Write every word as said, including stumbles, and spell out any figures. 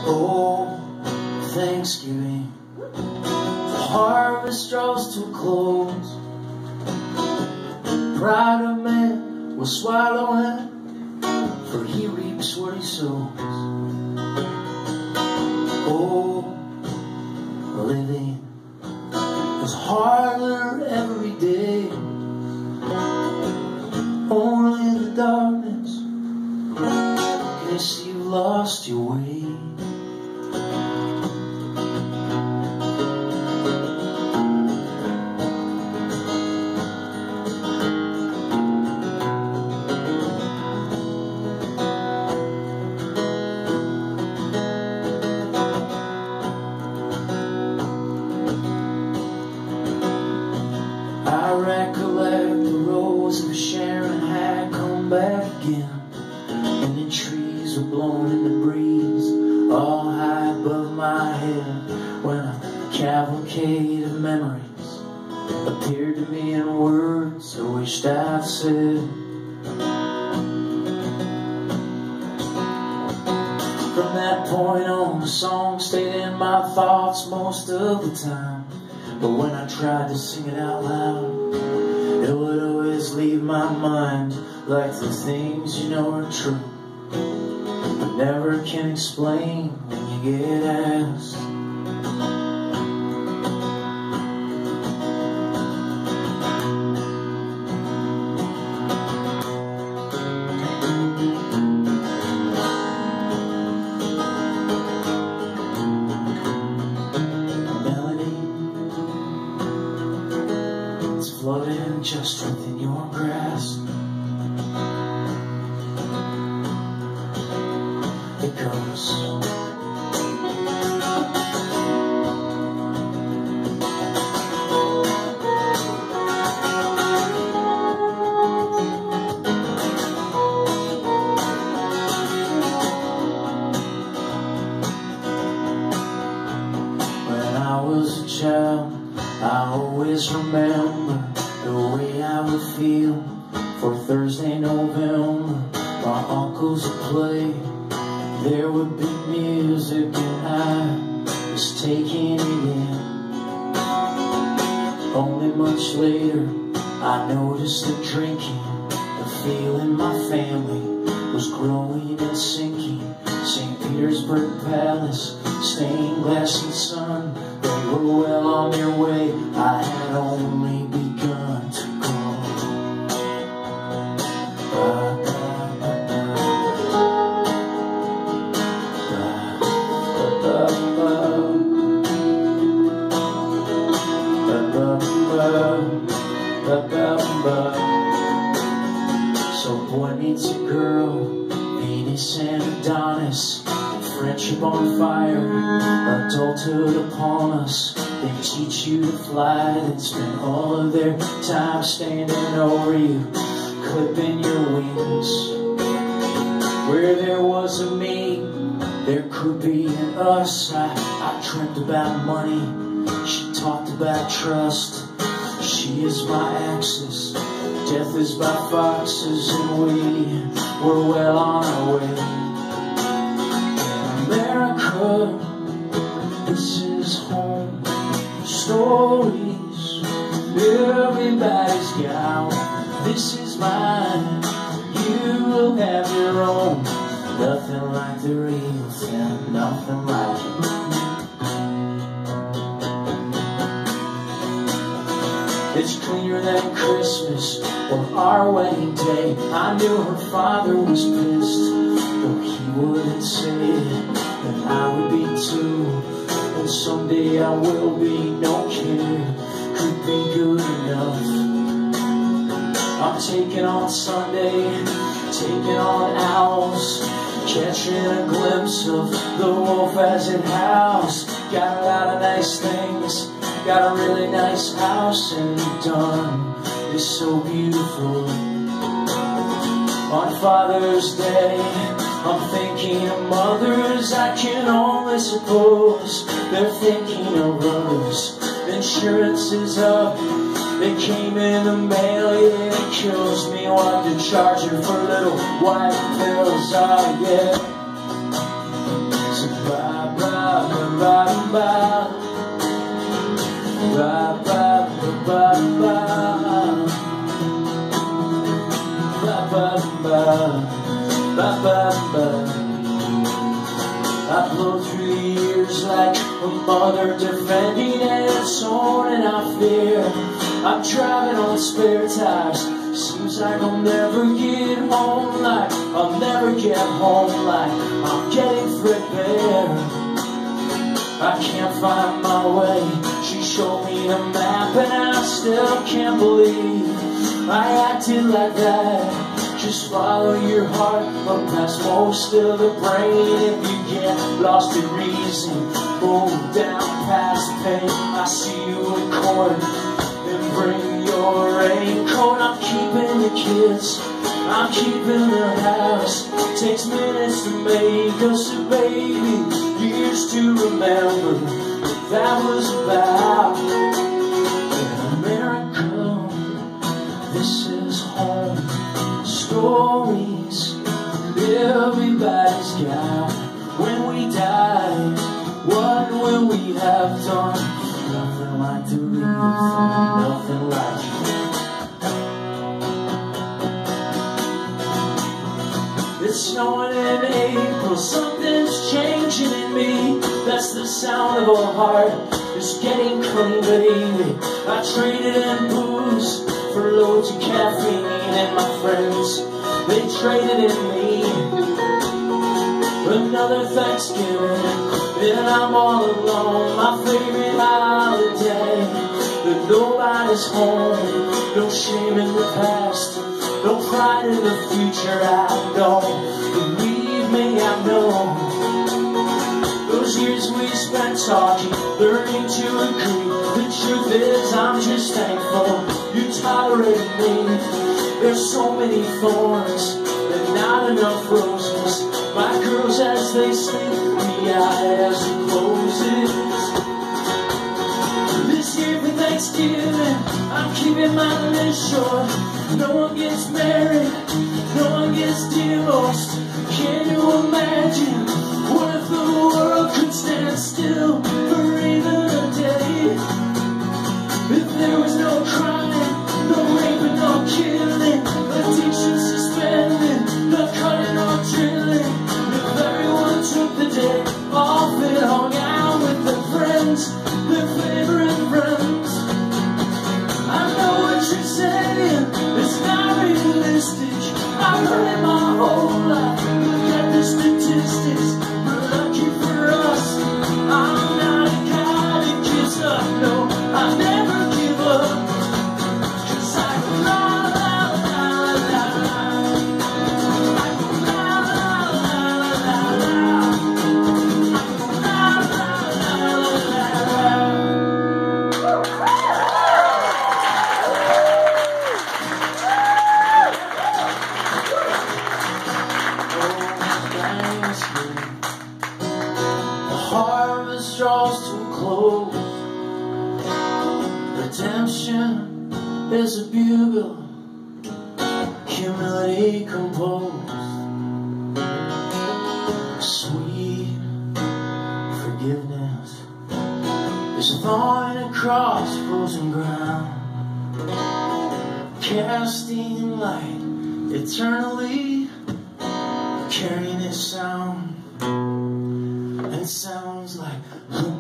Oh, Thanksgiving, the harvest draws to a close. Pride of man will swallow him, for he reaps what he sows. Oh, living is harder every day. Only in the darkness can you see you lost your way. I recollect the rose of Sharon had come back again, and the trees were blown in the breeze all high above my head, when a cavalcade of memories appeared to me in words I wished I'd said. From that point on, the song stayed in my thoughts most of the time, but when I tried to sing it out loud, it would always leave my mind like the things you know are true, but never can explain when you get asked. It's floating just within your grasp. It goes. When I was a child, I always remember the way I would feel for Thursday, November. My uncles would play, there would be music, and I was taking it in. Only much later, I noticed that drinking, the feeling my family was growing and sinking. Saint Petersburg Palace, stained glass and sun, they were well on their way. I had only begun to go. Ba, ba, ba, ba, ba, ba, ba, ba, ba. So boy meets a girl, Venus and Adonis, friendship on fire, adulthood upon us. They teach you to fly, then spend all of their time standing over you, clipping your wings. Where there was a me, there could be an us. I, I dreamt about money, she talked about trust. She is my axis, death is by foxes, and we were well on our way. America, this is home. Stories, everybody's got one. This is mine, you will have your own. Nothing like the real thing, nothing like it. It's cleaner than Christmas or our wedding day. I knew her father was pissed, though he wouldn't say it, and I would be too. And someday I will be, no kid could be good enough. I'm taking on Sunday, taking on owls, catching a glimpse of the wolf as it howls. Got a lot of nice things, got a really nice house, and done is so beautiful. On Father's Day, I'm thinking of mothers, I can only suppose they're thinking of us. Insurance is up, it came in the mail, yeah, it kills me what to charge her for little white pills, oh yeah. So bye. back. I blow through the years like a mother defending its own, and I fear I'm driving on spare tires. Seems like I'll never get home, like I'll never get home, like I'm getting threadbare. I can't find my way. She showed me the map and I still can't believe I acted like that. Just follow your heart up past most of the brain. If you get lost in reason, move down past pain. I see you a court and bring your raincoat. I'm keeping the kids, I'm keeping the house. Takes minutes to make us a baby, years to remember what that was about. In America, this is home. Stories everybody's got. When we die, what will we have done? Nothing like to leave, nothing like you. It's snowing in April, something's changing in me. That's the sound of a heart just getting clean, baby. I traded in booze for loads of caffeine, and my friends, they traded in me. Another Thanksgiving, and I'm all alone. My favorite holiday, but nobody's home. No shame in the past, no pride in the future. I don't believe me, I know. Those years we spent talking, learning to agree. The truth is, I'm just thankful you tolerated me. There's so many thorns and not enough roses. My girls as they sleep, the eye as it closes. This year for Thanksgiving, I'm keeping my list short. No one gets married, no one gets divorced. Can you imagine what if the world could stand still for even a day? If there was no crime, no rape and no killing, addiction suspended, no cutting or drilling. If everyone took the day off and hung out with their friends, their favorite friends. I know what you're saying, it's not realistic. I've heard it my whole life, look at the statistics. But lucky for us, I'm not a guy that gives up, no, I never give up. Cause I go la la la la la, I go la la la la la, I go la la la la la. The harvest draws to a close. Redemption is a bugle, humility composed. Sweet forgiveness is thawing across frozen ground, casting light eternally, carrying its sound. And it sounds like